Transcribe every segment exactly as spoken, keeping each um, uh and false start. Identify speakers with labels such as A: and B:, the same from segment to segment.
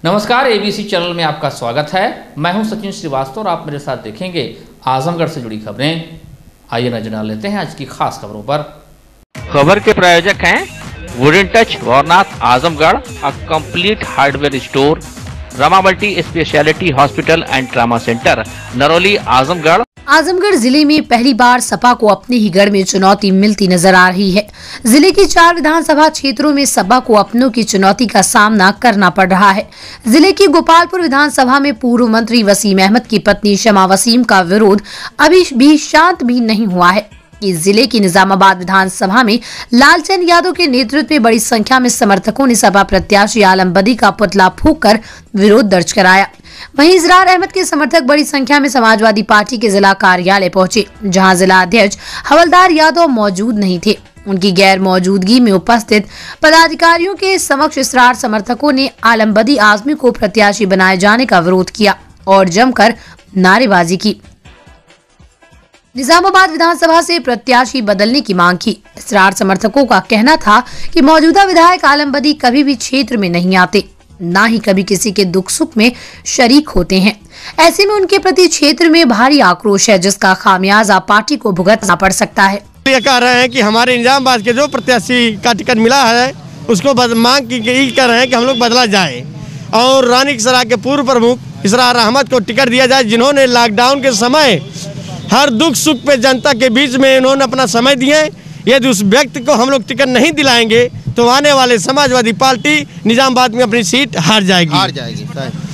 A: नमस्कार, ABC channel में आपका स्वागत है। मैं हूं सचिन श्रीवास्तव और आप मेरे साथ देखेंगे आजमगढ़ से जुड़ी खबरें। आइए नजर डाल लेते हैं आज की खास खबरों पर।
B: खबर के प्रायोजक हैं wooden touch Varnath Azamgarh, a complete hardware store, Rama multi speciality hospital and trauma centre, Narauli Azamgarh.
C: Azamgarh जिले में पहली बार सपा को अपने ही गढ़ में चुनौती मिलती नजर आ रही है। जिले की चार विधानसभा क्षेत्रों में सपा को अपनों की चुनौती का सामना करना पड़ रहा है। जिले की गोपालपुर विधानसभा में पूर्व मंत्री वसीम अहमद की पत्नी शमा वसीम का विरोध अभी भी शांत भी नहीं हुआ है। इस जिले की निजामाबाद विधानसभा में लालचंद यादव के नेतृत्व में बड़ी संख्या में समर्थकों ने सपा प्रत्याशी आलम बदी का पुतला फूंककर विरोध दर्ज कराया। वहीं इजरार अहमद के समर्थक बड़ी संख्या में समाजवादी पार्टी के जिला कार्यालय पहुंचे, जहां जिला अध्यक्ष हवलदार यादव मौजूद नहीं थे। उनकी गैर मौजूदगी में उपस्थित पदाधिकारियों के समक्ष इजरार समर्थकों ने आलम बदी आजमी को प्रत्याशी बनाए जाने का विरोध किया और जमकर नारेबाजी की। निजामाबाद विधानसभा से प्रत्याशी बदलने की मांग की। इजरार समर्थकों का कहना था कि मौजूदा विधायक आलम बदी कभी भी क्षेत्र में नहीं आते, ना ही कभी किसी के दुख सुख में शरीक होते हैं। ऐसे में उनके प्रति क्षेत्र में भारी आक्रोश है, जिसका खामियाजा पार्टी को भुगतना पड़ सकता है।
D: ये कह रहे हैं कि हमारे निजामाबाद के जो प्रत्याशी का टिकट मिला है उसको मांग की कर रहे हैं कि हम लोग बदला जाए और रानीसराय के पूर्व प्रमुख इजरार अहमद को टिकट दिया जाए, जिन्होंने लॉकडाउन के समय हर दुख सुख पे जनता के बीच में इन्होंने अपना समय दिए। यदि उस व्यक्ति को हम लोग टिकट नहीं दिलाएंगे तो आने वाले समाजवादी पार्टी निजामाबाद में अपनी सीट हार जाएगी हार जाएगी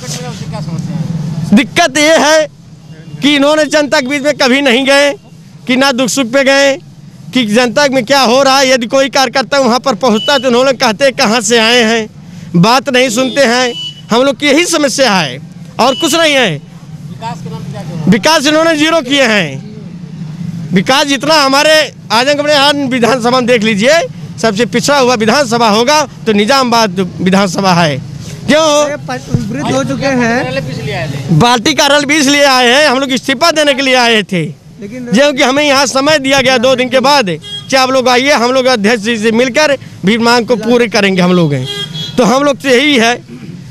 D: दिक्कत ये है कि इन्होंने जनता के बीच में कभी नहीं गए, कि ना दुख सुख पे गए कि जनता में क्या हो रहा है। यदि कोई कार्यकर्ता वहाँ पर पहुँचता है तो उन्होंने कहते कहाँ से आए हैं, बात नहीं सुनते हैं। हम लोग की यही समस्या है और कुछ नहीं है। विकास इन्होंने जीरो किए हैं। विकास जितना हमारे आजमगढ़ विधानसभा में देख लीजिए, सबसे पिछड़ा हुआ विधानसभा होगा तो निजामाबाद विधानसभा है। क्यों
E: वृद्ध हो चुके हैं,
D: बाल्टी का रल भी इसलिए आए हैं, हम लोग इस्तीफा देने के लिए आए थे, जो कि हमें यहाँ समय दिया गया दो दिन के बाद कि आप लोग आइए, हम लोग अध्यक्ष जी से मिलकर भी मांग को पूरे करेंगे। हम लोग हैं तो हम लोग से यही है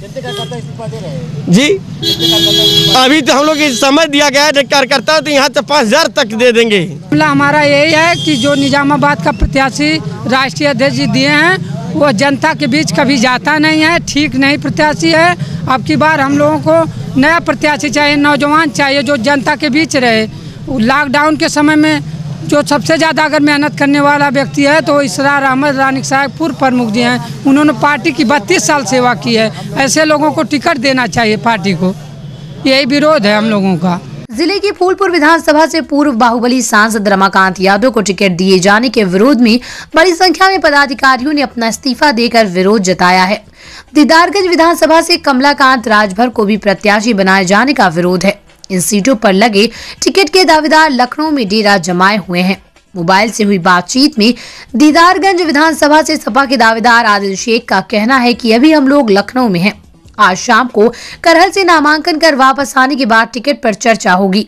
D: जी। अभी तो हम लोग समय दिया गया है कार्यकर्ता, तो यहाँ तो पाँच हजार तक दे देंगे।
E: हमारा यही है कि जो निजामाबाद का प्रत्याशी राष्ट्रीय अध्यक्ष जी दिए हैं वो जनता के बीच कभी जाता नहीं है, ठीक नहीं प्रत्याशी है। अब की बार हम लोगों को नया प्रत्याशी चाहिए, नौजवान चाहिए जो जनता के बीच रहे। लॉकडाउन के समय में जो सबसे ज़्यादा अगर मेहनत करने वाला व्यक्ति है तो इजरार अहमद रानीसराय पूर्व प्रमुख जी हैं। उन्होंने पार्टी की बत्तीस साल सेवा की है। ऐसे लोगों को टिकट देना चाहिए पार्टी को, यही विरोध है हम लोगों का।
C: जिले की फूलपुर विधानसभा से पूर्व बाहुबली सांसद रमाकांत यादव को टिकट दिए जाने के विरोध में बड़ी संख्या में पदाधिकारियों ने अपना इस्तीफा देकर विरोध जताया है। दीदारगंज विधानसभा से कमलाकांत राजभर को भी प्रत्याशी बनाए जाने का विरोध है। इन सीटों पर लगे टिकट के दावेदार लखनऊ में डेरा जमाए हुए हैं। मोबाइल से हुई बातचीत में दीदारगंज विधानसभा से सपा के दावेदार आदिल शेख का कहना है कि अभी हम लोग लखनऊ में हैं। आज शाम को करहल से नामांकन कर वापस आने के बाद टिकट पर चर्चा होगी।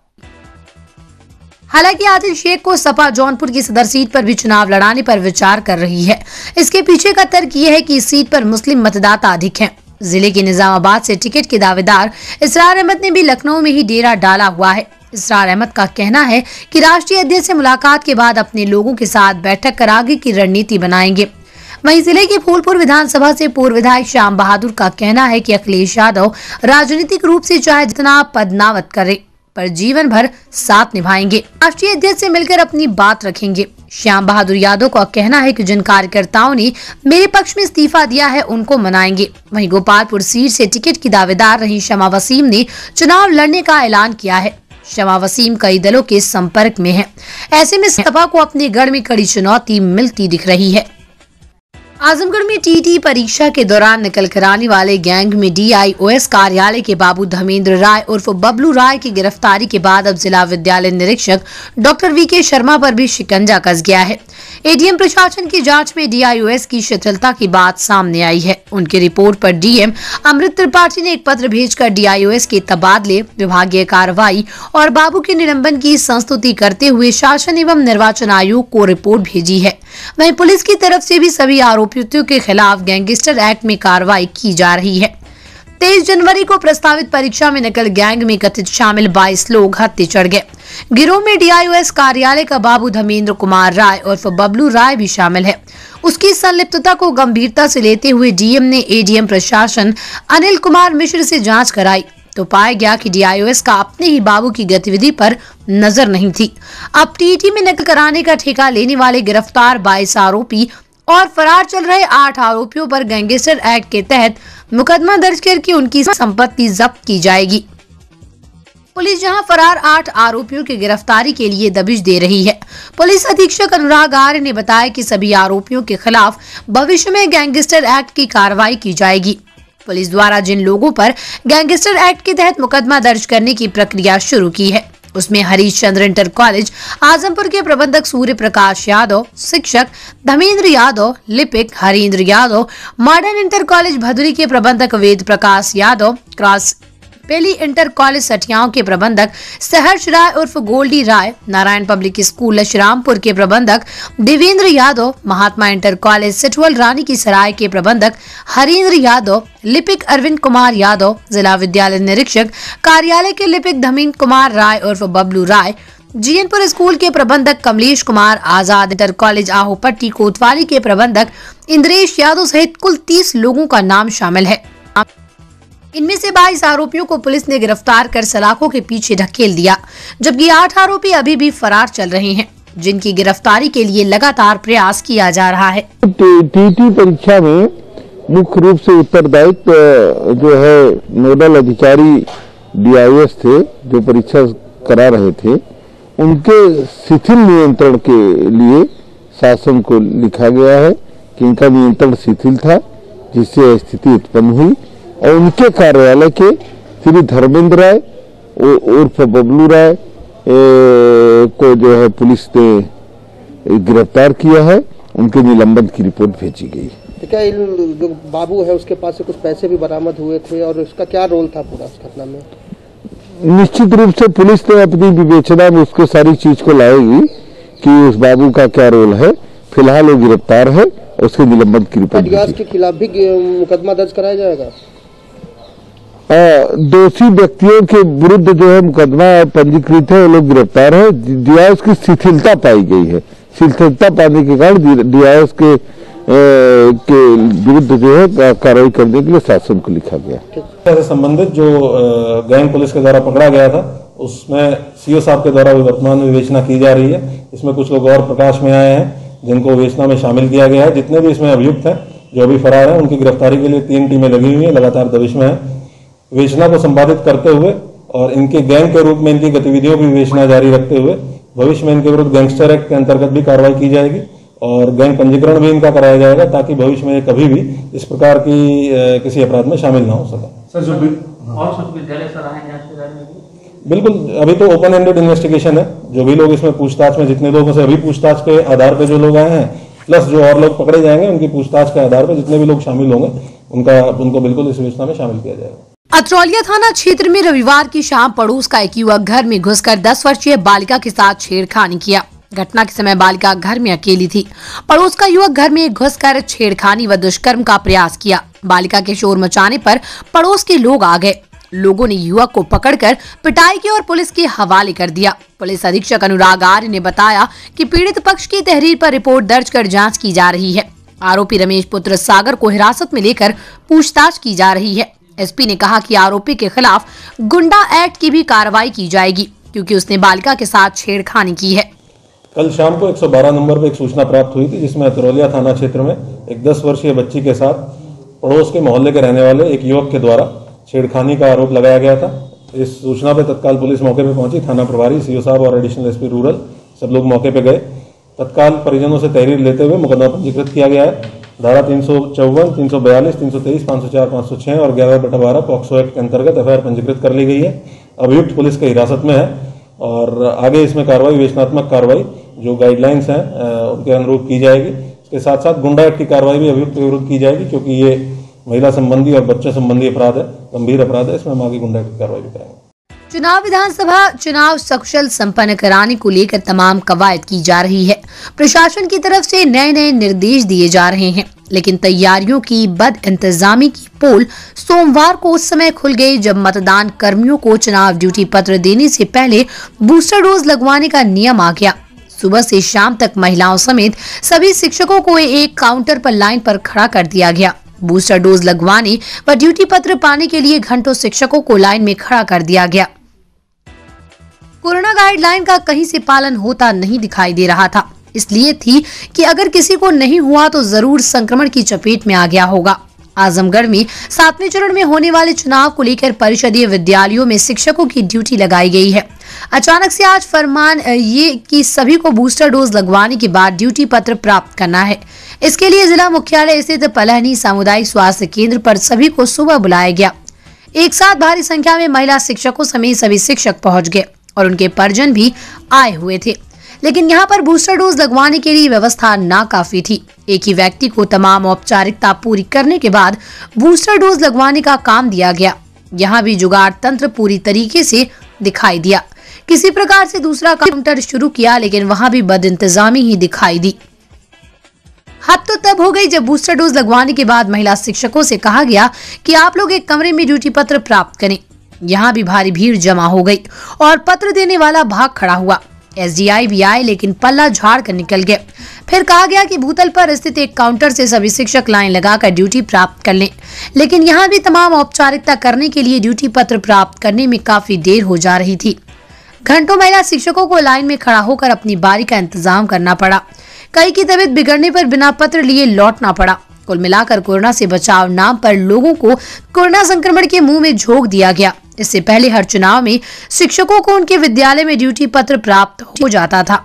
C: हालांकि आदिल शेख को सपा जौनपुर की सदर सीट पर भी चुनाव लड़ाने पर विचार कर रही है। इसके पीछे का तर्क ये है कि इस सीट पर मुस्लिम मतदाता अधिक हैं। जिले के निजामाबाद से टिकट के दावेदार इजरार अहमद ने भी लखनऊ में ही डेरा डाला हुआ है। इजरार अहमद का कहना है कि राष्ट्रीय अध्यक्ष से मुलाकात के बाद अपने लोगों के साथ बैठक कर आगे की रणनीति बनाएंगे। वहीं जिले के फूलपुर विधानसभा से पूर्व विधायक श्याम बहादुर का कहना है कि अखिलेश यादव राजनीतिक रूप से चाहे जितना पदनावत करे, पर जीवन भर साथ निभाएंगे, राष्ट्रीय अध्यक्ष से मिलकर अपनी बात रखेंगे। श्याम बहादुर यादव का कहना है कि जिन कार्यकर्ताओं ने मेरे पक्ष में इस्तीफा दिया है उनको मनाएंगे। वहीं गोपालपुर सीट से टिकट की दावेदार रही शमा वसीम ने चुनाव लड़ने का ऐलान किया है। शमा वसीम कई दलों के संपर्क में है। ऐसे में सपा को अपने गढ़ में कड़ी चुनौती मिलती दिख रही है। आजमगढ़ में टीटी परीक्षा के दौरान नकल कराने वाले गैंग में डीआईओएस कार्यालय के बाबू धर्मेंद्र राय उर्फ बबलू राय की गिरफ्तारी के बाद अब जिला विद्यालय निरीक्षक डॉक्टर वी के शर्मा पर भी शिकंजा कस गया है। एडीएम प्रशासन की जांच में डीआईओएस की शिथिलता की बात सामने आई है। उनकी रिपोर्ट पर डीएम अमृत त्रिपाठी ने एक पत्र भेजकर डीआईओएस के तबादले, विभागीय कार्रवाई और बाबू के निलंबन की संस्तुति करते हुए शासन एवं निर्वाचन आयोग को रिपोर्ट भेजी है। वहीं पुलिस की तरफ से भी सभी आरोपियों के खिलाफ गैंगस्टर एक्ट में कार्रवाई की जा रही है। तेईस जनवरी को प्रस्तावित परीक्षा में नकल गैंग में कथित शामिल बाईस लोग हत्थे चढ़ गए। गिरोह में डीआईओएस कार्यालय का बाबू धर्मेंद्र कुमार राय उर्फ बबलू राय भी शामिल है। उसकी संलिप्तता को गंभीरता से लेते हुए डीएम ने एडीएम प्रशासन अनिल कुमार मिश्र से जांच कराई तो पाया गया कि डीआईओएस का अपने ही बाबू की गतिविधि पर नजर नहीं थी। अब टीटी में नकल कराने का ठेका लेने वाले गिरफ्तार बाईस आरोपी और फरार चल रहे आठ आरोपियों पर गैंगस्टर एक्ट के तहत मुकदमा दर्ज करके उनकी संपत्ति जब्त की जाएगी। पुलिस जहां फरार आठ आरोपियों की गिरफ्तारी के लिए दबिश दे रही है। पुलिस अधीक्षक अनुराग आर्य ने बताया कि सभी आरोपियों के खिलाफ भविष्य में गैंगस्टर एक्ट की कार्रवाई की जाएगी। पुलिस द्वारा जिन लोगों पर गैंगस्टर एक्ट के तहत मुकदमा दर्ज करने की प्रक्रिया शुरू की है उसमें हरीश चंद्र इंटर कॉलेज आजमपुर के प्रबंधक सूर्य प्रकाश यादव, शिक्षक धर्मेंद्र यादव, लिपिक Harindra Yadav, modern inter college Bhaduri के प्रबंधक वेद प्रकाश यादव, क्रॉस पेली इंटर कॉलेज सठियाओं के प्रबंधक सहर्ष राय उर्फ गोल्डी राय, नारायण पब्लिक स्कूल लशरामपुर के प्रबंधक देवेंद्र यादव, महात्मा इंटर कॉलेज सिटवल रानी की सराय के प्रबंधक हरीन्द्र यादव, लिपिक अरविंद कुमार यादव, जिला विद्यालय निरीक्षक कार्यालय के लिपिक धर्मेंद्र कुमार राय उर्फ बबलू राय, जीएनपुर स्कूल के प्रबंधक कमलेश कुमार, आजाद इंटर कॉलेज आहोपट्टी कोतवाली के प्रबंधक इंद्रेश यादव सहित कुल तीस लोगों का नाम शामिल है। इनमें से बाईस आरोपियों को पुलिस ने गिरफ्तार कर सलाखों के पीछे ढकेल दिया, जबकि आठ आरोपी अभी भी फरार चल रहे हैं, जिनकी गिरफ्तारी के लिए लगातार प्रयास किया जा रहा है।
F: टीटी परीक्षा में मुख्य रूप से उत्तरदायित्व जो है नोडल अधिकारी डीआईएस थे जो परीक्षा करा रहे थे, उनके शिथिल नियंत्रण के लिए शासन को लिखा गया है कि इनका नियंत्रण शिथिल था, जिससे स्थिति उत्पन्न हुई और उनके कार्यालय के श्री धर्मेंद्र राय उर्फ बबलू राय को जो है पुलिस ने गिरफ्तार किया है। उनके निलंबन की रिपोर्ट भेजी गई।
G: तो क्या जो बाबू है उसके पास से कुछ पैसे भी बरामद हुए थे और उसका क्या रोल था पूरा उस घटना में?
F: निश्चित रूप से पुलिस ने अपनी विवेचना में उसको सारी चीज को लाएगी कि उस बाबू का क्या रोल है। फिलहाल वो गिरफ्तार है, उसके निलंबन की रिपोर्ट
G: के खिलाफ भी मुकदमा दर्ज कराया जाएगा।
F: दोषी व्यक्तियों के विरुद्ध जो है मुकदमा पंजीकृत है, वो लोग गिरफ्तार है। डीआईएस की शिथिलता पाई गई है, शिथिलता पाने के कारण डीआईएस के के विरुद्ध जो है कार्रवाई करने के लिए शासन को लिखा गया।
H: संबंधित जो गैंग पुलिस के द्वारा पकड़ा गया था उसमें सीओ साहब के द्वारा वर्तमान में विवेचना की जा रही है। इसमें कुछ लोग और प्रकाश में आए हैं जिनको विवेचना में शामिल किया गया है। जितने भी इसमें अभियुक्त हैं जो अभी फरार हैं उनकी गिरफ्तारी के लिए तीन टीमें लगी हुई है, लगातार दबिश में है। विवेचना को संपादित करते हुए और इनके गैंग के रूप में इनकी गतिविधियों की विवेचना जारी रखते हुए भविष्य में इनके विरुद्ध गैंगस्टर एक्ट के अंतर्गत भी कार्रवाई की जाएगी और गैंग पंजीकरण भी इनका कराया जाएगा ताकि भविष्य में कभी भी इस प्रकार की किसी अपराध में शामिल ना हो सके।
A: सर जो और कुछ विद्यालय सर आए
H: बिल्कुल, अभी तो ओपन एंडेड इन्वेस्टिगेशन है। जो भी लोग इसमें पूछताछ में जितने लोगों से अभी पूछताछ के आधार पर जो लोग आए हैं प्लस जो और लोग पकड़े जाएंगे उनकी पूछताछ के आधार पर जितने भी लोग शामिल होंगे उनका उनको बिल्कुल इस विवेचना में शामिल किया जाएगा।
C: अतरौलिया थाना क्षेत्र में रविवार की शाम पड़ोस का एक युवक घर में घुसकर दस वर्षीय बालिका के साथ छेड़खानी किया। घटना के समय बालिका घर में अकेली थी। पड़ोस का युवक घर में घुसकर छेड़खानी व दुष्कर्म का प्रयास किया। बालिका के शोर मचाने पर पड़ोस के लोग आ गए। लोगों ने युवक को पकड़कर पिटाई की और पुलिस के हवाले कर दिया। पुलिस अधीक्षक अनुराग आर्य ने बताया कि पीड़ित पक्ष की तहरीर पर रिपोर्ट दर्ज कर जाँच की जा रही है। आरोपी रमेश पुत्र सागर को हिरासत में लेकर पूछताछ की जा रही है। एसपी ने कहा कि आरोपी के खिलाफ गुंडा एक्ट की भी कार्रवाई की जाएगी क्योंकि उसने बालिका के साथ छेड़खानी की है।
H: कल शाम को एक सौ बारह नंबर पर एक सूचना प्राप्त हुई थी जिसमें अतरौलिया थाना क्षेत्र में एक दस वर्षीय बच्ची के साथ पड़ोस के मोहल्ले के रहने वाले एक युवक के द्वारा छेड़खानी का आरोप लगाया गया था। इस सूचना पर तत्काल पुलिस मौके पर पहुंची। थाना प्रभारी सीओ साहब और एडिशनल एसपी रूरल सब लोग मौके पर गए। तत्काल परिजनों से तहरीर लेते हुए मुकदमा पंजीकृत किया गया है। धारा तीन सौ चौवन, तीन सौ बयालीस, तीन सौ तेईस, पाँच सौ चार, पाँच सौ छह और ग्यारह बटा बारह पॉक्सो एक्ट के अंतर्गत एफआईआर पंजीकृत कर ली गई है। अभियुक्त पुलिस की हिरासत में है और आगे इसमें कार्रवाई विवेचनात्मक कार्रवाई जो गाइडलाइंस हैं उनके अनुरूप की जाएगी। इसके साथ साथ गुंडा एक्ट की कार्रवाई भी अभियुक्त के विरुद्ध की जाएगी क्योंकि ये महिला संबंधी और बच्चे संबंधी अपराध है, गंभीर अपराध है। इसमें हम आगे गुंडा एक्ट की कार्रवाई भी करेंगे।
C: चुनाव विधानसभा चुनाव सकुशल संपन्न कराने को लेकर तमाम कवायद की जा रही है। प्रशासन की तरफ से नए नए निर्देश दिए जा रहे हैं, लेकिन तैयारियों की बद इंतजामी की पोल सोमवार को उस समय खुल गई जब मतदान कर्मियों को चुनाव ड्यूटी पत्र देने से पहले बूस्टर डोज लगवाने का नियम आ गया। सुबह से शाम तक महिलाओं समेत सभी शिक्षकों को एक काउंटर पर लाइन पर खड़ा कर दिया गया। बूस्टर डोज लगवाने व ड्यूटी पत्र पाने के लिए घंटों शिक्षकों को लाइन में खड़ा कर दिया गया। कोरोना गाइडलाइन का कहीं से पालन होता नहीं दिखाई दे रहा था, इसलिए थी कि अगर किसी को नहीं हुआ तो जरूर संक्रमण की चपेट में आ गया होगा। आजमगढ़ में सातवें चरण में होने वाले चुनाव को लेकर परिषदीय विद्यालयों में शिक्षकों की ड्यूटी लगाई गई है। अचानक से आज फरमान ये कि सभी को बूस्टर डोज लगवाने के बाद ड्यूटी पत्र प्राप्त करना है। इसके लिए जिला मुख्यालय स्थित पलहनी सामुदायिक स्वास्थ्य केंद्र पर सभी को सुबह बुलाया गया। एक साथ भारी संख्या में महिला शिक्षकों समेत सभी शिक्षक पहुंच गए और उनके परिजन भी आए हुए थे, लेकिन यहाँ पर बूस्टर डोज लगवाने के लिए व्यवस्था नाकाफी थी। एक ही व्यक्ति को तमाम औपचारिकता पूरी करने के बाद बूस्टर डोज लगवाने का काम दिया गया। यहाँ भी जुगाड़ तंत्र पूरी तरीके से दिखाई दिया। किसी प्रकार से दूसरा काउंटर शुरू किया, लेकिन वहाँ भी बदइंतजामी ही दिखाई दी। हद तो तब हो गई जब बूस्टर डोज लगवाने के बाद महिला शिक्षकों से कहा गया कि आप लोग एक कमरे में ड्यूटी पत्र प्राप्त करें। यहाँ भी भारी भीड़ जमा हो गई और पत्र देने वाला भाग खड़ा हुआ। एसडीआई भी आए, लेकिन पल्ला झाड़ कर निकल गए। फिर कहा गया कि भूतल पर स्थित एक काउंटर से सभी शिक्षक लाइन लगाकर ड्यूटी प्राप्त कर लें, लेकिन यहाँ भी तमाम औपचारिकता करने के लिए ड्यूटी पत्र प्राप्त करने में काफी देर हो जा रही थी। घंटों महिला शिक्षकों को लाइन में खड़ा होकर अपनी बारी का इंतजाम करना पड़ा। कई की तबीयत बिगड़ने पर बिना पत्र लिए लौटना पड़ा। कुल मिलाकर कोरोना से बचाव नाम पर लोगों को कोरोना संक्रमण के मुंह में झोंक दिया गया। इससे पहले हर चुनाव में शिक्षकों को उनके विद्यालय में ड्यूटी पत्र प्राप्त हो जाता था,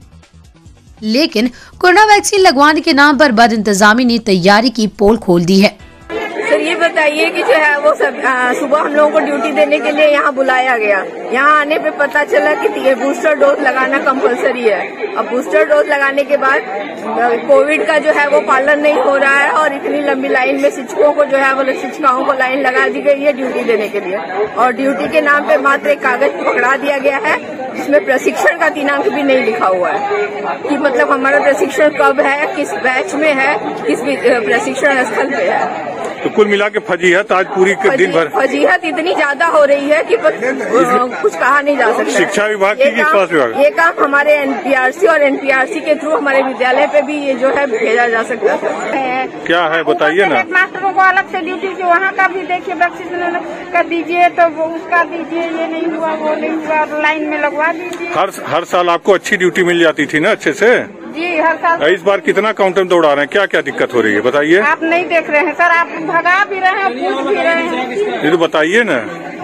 C: लेकिन कोरोना वैक्सीन लगवाने के नाम पर बदइंतजामी ने तैयारी की पोल खोल दी है।
I: सर ये बताइए कि जो है वो सब सुबह हम लोगों को ड्यूटी देने के लिए यहाँ बुलाया गया। यहाँ आने पे पता चला कि बूस्टर डोज लगाना कंपलसरी है। अब बूस्टर डोज लगाने के बाद कोविड का जो है वो पालन नहीं हो रहा है और इतनी लंबी लाइन में शिक्षकों को जो है वो शिक्षिकाओं को लाइन लगा दी गई है ड्यूटी देने के लिए, और ड्यूटी के नाम पे मात्र एक कागज पकड़ा दिया गया है जिसमें प्रशिक्षण का दिनांक भी नहीं लिखा हुआ है कि मतलब हमारा प्रशिक्षण कब है, किस बैच में है, किस प्रशिक्षण स्थल पे है।
J: तो कुल मिला के फजीहत आज पूरी के दिन भर
I: फजीहत इतनी ज्यादा हो रही है कि कुछ कहा नहीं जा सकता।
J: शिक्षा विभाग की स्वास्थ्य विभाग
I: ये काम हमारे एनपीआरसी और एनपीआरसी के थ्रू हमारे विद्यालय पे भी ये जो है भेजा जा सकता है।
J: क्या है बताइए ना।
K: मास्टरों को अलग से ड्यूटी जो वहाँ का भी देखिए वैक्सीन कर दीजिए, तो वो उसका दीजिए, ये नहीं हुआ वो नहीं हुआ, लाइन में लगवा दीजिए।
J: हर हर साल आपको अच्छी ड्यूटी मिल जाती थी ना अच्छे से?
K: जी हर साल।
J: इस बार कितना काउंटर दौड़ा रहे हैं, क्या क्या दिक्कत हो रही है बताइए।
K: आप नहीं देख रहे हैं सर, आप भगा भी रहे हैं, पूछ भी रहे हैं,
J: ये तो बताइए ना।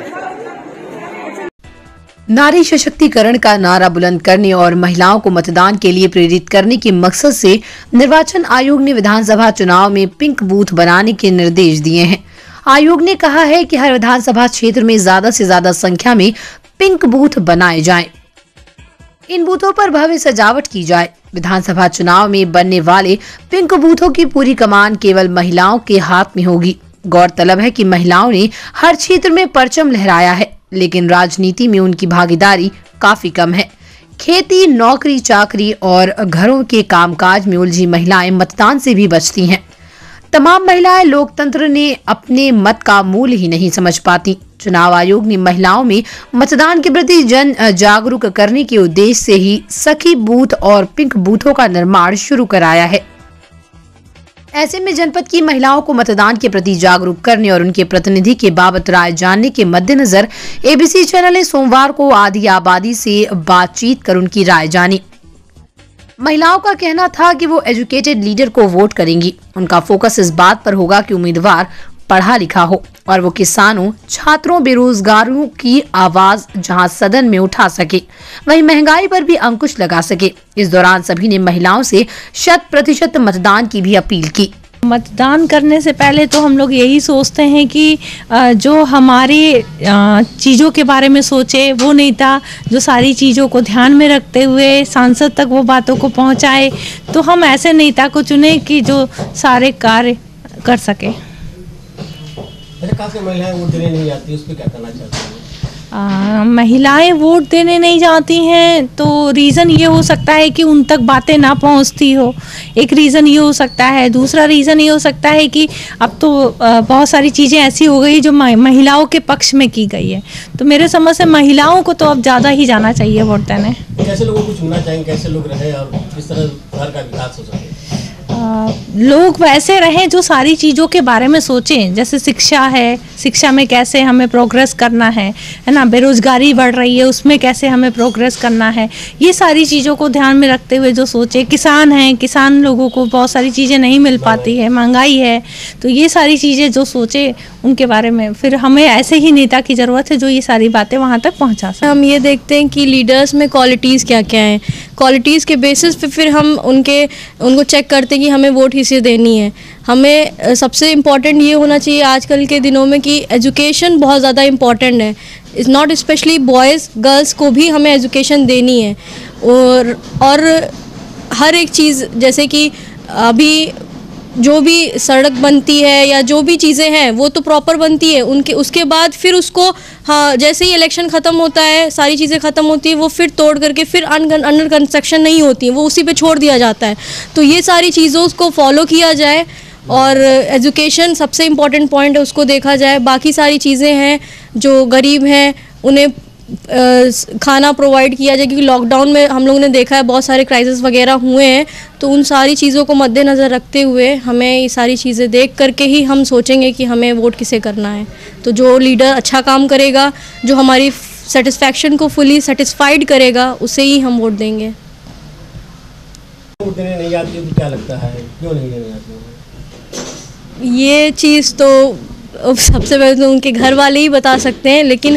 C: नारी सशक्तिकरण का नारा बुलंद करने और महिलाओं को मतदान के लिए प्रेरित करने के मकसद से निर्वाचन आयोग ने विधानसभा चुनाव में पिंक बूथ बनाने के निर्देश दिए हैं। आयोग ने कहा है कि हर विधानसभा क्षेत्र में ज्यादा से ज्यादा संख्या में पिंक बूथ बनाए जाएं। इन बूथों पर भव्य सजावट की जाए। विधानसभा चुनाव में बनने वाले पिंक बूथों की पूरी कमान केवल महिलाओं के हाथ में होगी। गौरतलब है कि महिलाओं ने हर क्षेत्र में परचम लहराया है, लेकिन राजनीति में उनकी भागीदारी काफी कम है। खेती, नौकरी चाकरी और घरों के कामकाज में उलझी महिलाएं मतदान से भी बचती हैं। तमाम महिलाएं लोकतंत्र ने अपने मत का मूल्य ही नहीं समझ पाती। चुनाव आयोग ने महिलाओं में मतदान के प्रति जन जागरूक करने के उद्देश्य से ही सखी बूथ और पिंक बूथों का निर्माण शुरू कराया है। ऐसे में जनपद की महिलाओं को मतदान के प्रति जागरूक करने और उनके प्रतिनिधि के बाबत राय जानने के मद्देनजर एबीसी चैनल ने सोमवार को आधी आबादी से बातचीत कर उनकी राय जानी। महिलाओं का कहना था कि वो एजुकेटेड लीडर को वोट करेंगी। उनका फोकस इस बात पर होगा कि उम्मीदवार पढ़ा लिखा हो और वो किसानों, छात्रों, बेरोजगारों की आवाज जहां सदन में उठा सके, वहीं महंगाई पर भी अंकुश लगा सके। इस दौरान सभी ने महिलाओं से शत प्रतिशत मतदान की भी अपील की।
L: मतदान करने से पहले तो हम लोग यही सोचते हैं कि जो हमारी चीज़ों के बारे में सोचे वो नेता जो सारी चीज़ों को ध्यान में रखते हुए सांसद तक वो बातों को पहुंचाए, तो हम ऐसे नेता को चुने कि जो सारे कार्य कर सके।
D: खास महिलाएं वोट देने नहीं आती, उस पर क्या करना चाहते हैं?
L: आ, महिलाएं वोट देने नहीं जाती हैं तो रीज़न ये हो सकता है कि उन तक बातें ना पहुंचती हो, एक रीज़न ये हो सकता है। दूसरा रीज़न ये हो सकता है कि अब तो आ, बहुत सारी चीज़ें ऐसी हो गई जो महिलाओं के पक्ष में की गई है, तो मेरे समझ से महिलाओं को तो अब ज़्यादा ही जाना चाहिए वोट देने।
M: कैसे लोगों को चुनना चाहिए, कैसे लोग रहे और किस तरह शहर का विकास हो सके?
L: लोग वैसे रहें जो सारी चीज़ों के बारे में सोचें, जैसे शिक्षा है, शिक्षा में कैसे हमें प्रोग्रेस करना है है ना, बेरोजगारी बढ़ रही है उसमें कैसे हमें प्रोग्रेस करना है, ये सारी चीज़ों को ध्यान में रखते हुए जो सोचे। किसान हैं, किसान लोगों को बहुत सारी चीज़ें नहीं मिल पाती है, महंगाई है, तो ये सारी चीज़ें जो सोचे उनके बारे में, फिर हमें ऐसे ही नेता की ज़रूरत है जो ये सारी बातें वहाँ तक पहुँचा सकें।
N: हम ये देखते हैं कि लीडर्स में क्वालिटीज़ क्या क्या हैं, क्वालिटीज़ के बेसिस पे फिर हम उनके उनको चेक करते हैं कि हमें वोट किसे देनी है। हमें सबसे इम्पॉर्टेंट ये होना चाहिए आजकल के दिनों में कि एजुकेशन बहुत ज़्यादा इम्पॉर्टेंट है। Is not specially boys girls को भी हमें एजुकेशन देनी है, और और हर एक चीज़, जैसे कि अभी जो भी सड़क बनती है या जो भी चीज़ें हैं वो तो प्रॉपर बनती है, उनके उसके बाद फिर उसको, हाँ, जैसे ही इलेक्शन ख़त्म होता है, सारी चीज़ें ख़त्म होती है, वो फिर तोड़ करके फिर अंडर कंस्ट्रक्शन नहीं होती है, वो उसी पे छोड़ दिया जाता है। तो ये सारी चीज़ों को फॉलो किया जाए और एजुकेशन सबसे इम्पॉर्टेंट पॉइंट है, उसको देखा जाए। बाकी सारी चीज़ें हैं, जो गरीब हैं उन्हें खाना प्रोवाइड किया जाए, क्योंकि लॉकडाउन में हम लोगों ने देखा है बहुत सारे क्राइसिस वगैरह हुए हैं, तो उन सारी चीज़ों को मद्देनज़र रखते हुए हमें ये सारी चीज़ें देख करके ही हम सोचेंगे कि हमें वोट किसे करना है। तो जो लीडर अच्छा काम करेगा, जो हमारी सेटिस्फैक्शन को फुली सेटिस्फाइड करेगा, उसे ही हम वोट देंगे।
M: वोट देने नहीं आती तो क्या लगता है, क्यों नहीं देने आती?
N: ये चीज़ तो सबसे पहले तो उनके घर वाले ही बता सकते हैं, लेकिन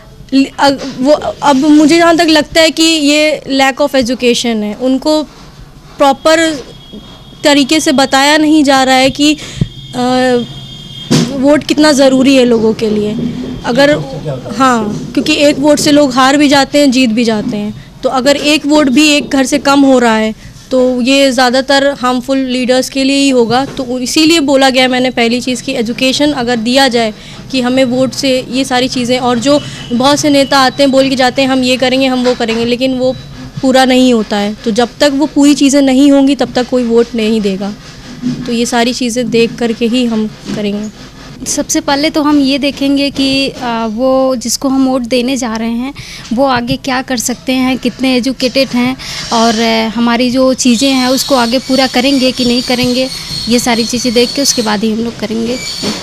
N: वो अब मुझे जहाँ तक लगता है कि ये लैक ऑफ एजुकेशन है, उनको प्रॉपर तरीके से बताया नहीं जा रहा है कि आ, वोट कितना ज़रूरी है लोगों के लिए। अगर हाँ, क्योंकि एक वोट से लोग हार भी जाते हैं, जीत भी जाते हैं, तो अगर एक वोट भी एक घर से कम हो रहा है तो ये ज़्यादातर हार्मफुल लीडर्स के लिए ही होगा। तो इसीलिए बोला गया मैंने पहली चीज़ कि एजुकेशन अगर दिया जाए कि हमें वोट से ये सारी चीज़ें, और जो बहुत से नेता आते हैं बोल के जाते हैं हम ये करेंगे हम वो करेंगे, लेकिन वो पूरा नहीं होता है। तो जब तक वो पूरी चीज़ें नहीं होंगी तब तक कोई वोट नहीं देगा। तो ये सारी चीज़ें देख करके ही हम करेंगे।
O: सबसे पहले तो हम ये देखेंगे कि वो जिसको हम वोट देने जा रहे हैं वो आगे क्या कर सकते हैं, कितने एजुकेटेड हैं, और हमारी जो चीज़ें हैं उसको आगे पूरा करेंगे कि नहीं करेंगे, ये सारी चीज़ें देख के उसके बाद ही हम लोग करेंगे।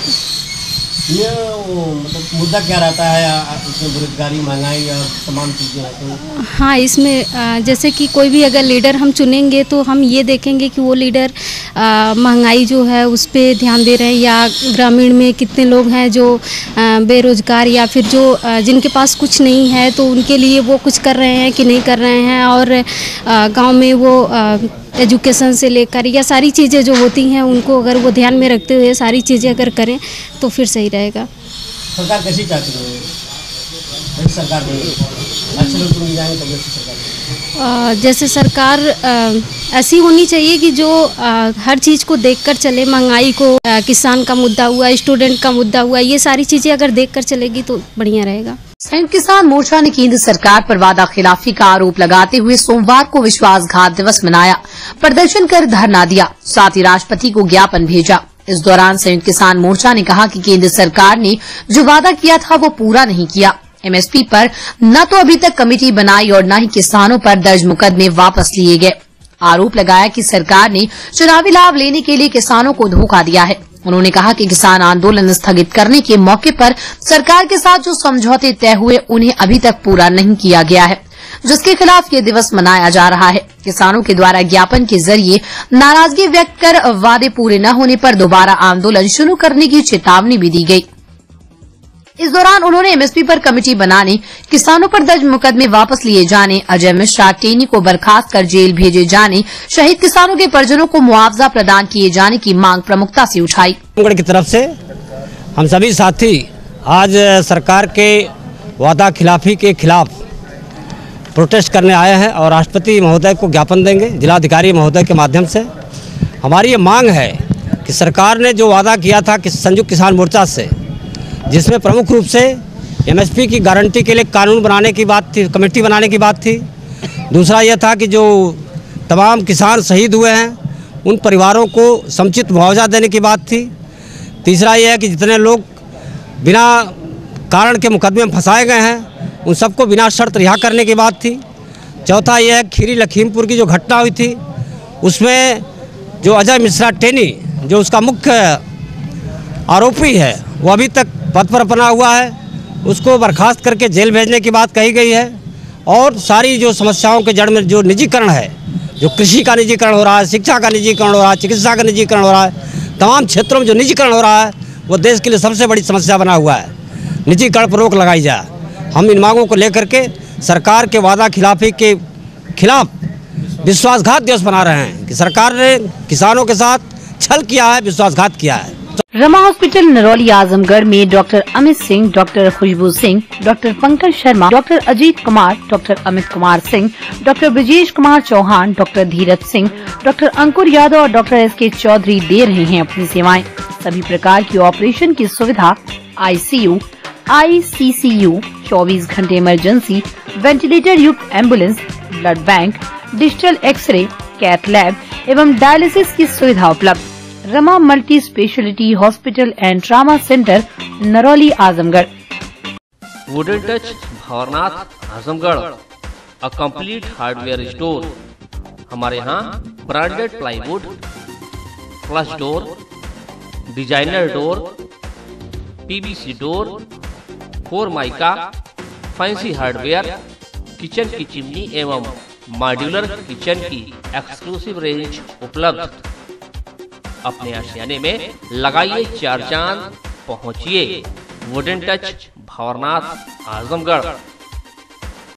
M: ये मतलब मुद्दा क्या रहता है इसमें, बेरोजगारी, महंगाई और तमाम चीज़ें तो?
O: हाँ, इसमें जैसे कि कोई भी अगर लीडर हम चुनेंगे तो हम ये देखेंगे कि वो लीडर महंगाई जो है उस पर ध्यान दे रहे हैं, या ग्रामीण में कितने लोग हैं जो बेरोजगार या फिर जो जिनके पास कुछ नहीं है तो उनके लिए वो कुछ कर रहे हैं कि नहीं कर रहे हैं, और गांव में वो एजुकेशन से लेकर या सारी चीज़ें जो होती हैं उनको अगर वो ध्यान में रखते हुए सारी चीज़ें अगर करें तो फिर सही रहेगा।
M: सरकार कैसी चाहती है? सरकार अच्छे लोग चुनी जाएंगे तभी अच्छी सरकार।
O: जैसे सरकार ऐसी होनी चाहिए कि जो आ, हर चीज़ को देखकर चले, महंगाई को, आ, किसान का मुद्दा हुआ, स्टूडेंट का मुद्दा हुआ, ये सारी चीज़ें अगर देखकर चलेगी तो बढ़िया रहेगा।
C: संयुक्त किसान मोर्चा ने केंद्र सरकार पर वादा खिलाफी का आरोप लगाते हुए सोमवार को विश्वासघात दिवस मनाया, प्रदर्शन कर धरना दिया, साथ ही राष्ट्रपति को ज्ञापन भेजा। इस दौरान संयुक्त किसान मोर्चा ने कहा कि केंद्र सरकार ने जो वादा किया था वो पूरा नहीं किया। एमएसपी पर न तो अभी तक कमेटी बनाई और न ही किसानों पर दर्ज मुकदमे वापस लिए गए। आरोप लगाया कि सरकार ने चुनावी लाभ लेने के लिए किसानों को धोखा दिया है। उन्होंने कहा कि किसान आंदोलन स्थगित करने के मौके पर सरकार के साथ जो समझौते तय हुए उन्हें अभी तक पूरा नहीं किया गया है, जिसके खिलाफ ये दिवस मनाया जा रहा है। किसानों के द्वारा ज्ञापन के जरिए नाराजगी व्यक्त कर वादे पूरे न होने पर दोबारा आंदोलन शुरू करने की चेतावनी भी दी गई। इस दौरान उन्होंने एमएसपी पर कमेटी बनाने, किसानों पर दर्ज मुकदमे वापस लिए जाने, अजय मिश्रा टेनी को बर्खास्त कर जेल भेजे जाने, शहीद किसानों के परिजनों को मुआवजा प्रदान किए जाने की मांग प्रमुखता से उठाई।
P: की तरफ से हम सभी साथी आज सरकार के वादा खिलाफी के खिलाफ प्रोटेस्ट करने आए हैं और राष्ट्रपति महोदय को ज्ञापन देंगे जिलाधिकारी महोदय के माध्यम से। हमारी ये मांग है कि सरकार ने जो वादा किया था कि संयुक्त किसान मोर्चा से, जिसमें प्रमुख रूप से एमएसपी की गारंटी के लिए कानून बनाने की बात थी, कमेटी बनाने की बात थी। दूसरा यह था कि जो तमाम किसान शहीद हुए हैं उन परिवारों को समुचित मुआवजा देने की बात थी। तीसरा यह है कि जितने लोग बिना कारण के मुकदमे में फंसाए गए हैं उन सबको बिना शर्त रिहा करने की बात थी। चौथा यह है खीरी लखीमपुर की जो घटना हुई थी उसमें जो अजय मिश्रा टेनी जो उसका मुख्य आरोपी है वो अभी तक पद पर बना हुआ है, उसको बर्खास्त करके जेल भेजने की बात कही गई है। और सारी जो समस्याओं के जड़ में जो निजीकरण है, जो कृषि का निजीकरण हो रहा है, शिक्षा का निजीकरण हो रहा है, चिकित्सा का निजीकरण हो रहा है, तमाम क्षेत्रों में जो निजीकरण हो रहा है वो देश के लिए सबसे बड़ी समस्या बना हुआ है। निजीकरण पर रोक लगाई जाए। हम इन मांगों को लेकर के सरकार के वादा खिलाफी के खिलाफ विश्वासघात दिवस बना रहे हैं कि सरकार ने किसानों के साथ छल किया है, विश्वासघात किया है।
C: रमा हॉस्पिटल नरौली आजमगढ़ में doctor Amit Singh, doctor Khushboo Singh, doctor Pankaj Sharma, doctor Ajeet Kumar, doctor Amit Kumar Singh, doctor Brajesh Kumar Chauhan, doctor Dheeraj Singh, doctor Ankur Yadav और डॉक्टर एस के चौधरी दे रहे हैं अपनी सेवाएं। सभी प्रकार की ऑपरेशन की सुविधा, आईसीयू, आईसीसीयू, चौबीस घंटे इमरजेंसी, वेंटिलेटर युक्त ambulance, blood bank, digital x-ray, cath lab एवं डायलिसिस की सुविधा उपलब्ध। Rama multi speciality hospital and trauma centre, Narauli Azamgarh.
B: Wooden touch Bhawarnath Azamgarh, a complete hardware store. हमारे यहाँ branded plywood, flush door, designer door, PVC door, formica, fancy hardware, kitchen की chimney एवं modular kitchen की exclusive range उपलब्ध। अपने आशियाने में लगाइए चार चांद, पहुंचिए वुडन टच भवरनाथ आजमगढ़।